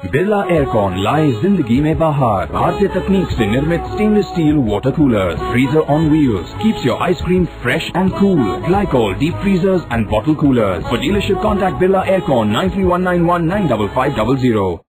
Birla aircon लाए जिंदगी में बाहर। भारतीय तकनीक से निर्मित stainless steel water cooler, freezer on wheels, keeps your ice cream fresh and cool. Glycol deep freezers and bottle coolers. For dealership, contact Birla Aircon 9319195500.